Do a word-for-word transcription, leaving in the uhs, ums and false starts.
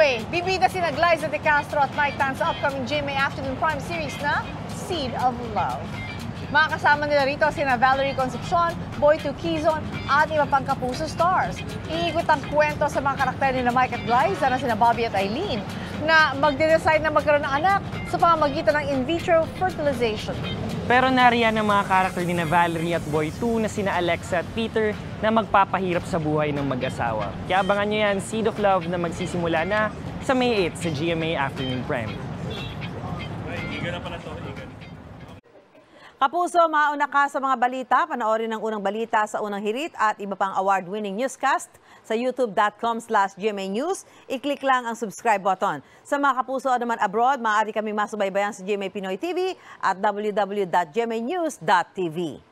Anyway, bibida sina Glyza De Castro at Mike Tan sa upcoming G M A Afternoon Prime series na Seed of Love. Makakasama nila rito sina Valerie Concepcion, Boy Two Quizon at iba pang kapuso stars. Iikot ang kwento sa mga karakter ni Mike at Glyza na sina Bobby at Eileen na magde-decide na magkaroon ng anak sa pamamagitan ng in vitro fertilization. Pero nariyan ang mga karakter ni na Valerie at Boy Two na sina Alexa at Peter na magpapahirap sa buhay ng mag-asawa. Kaya abangan nyo yan, Seed of Love na magsisimula na sa May eighth sa G M A Afternoon Prime. Igan na pala to, Igan. Kapuso, mauna ka sa mga balita. Panoorin ang unang balita sa unang hirit at iba pang award-winning newscast sa youtube dot com slash G M A News. I-click lang ang subscribe button. Sa mga kapuso naman abroad, maaari kaming masubaybayan sa G M A Pinoy T V at w w w dot g m a news dot t v.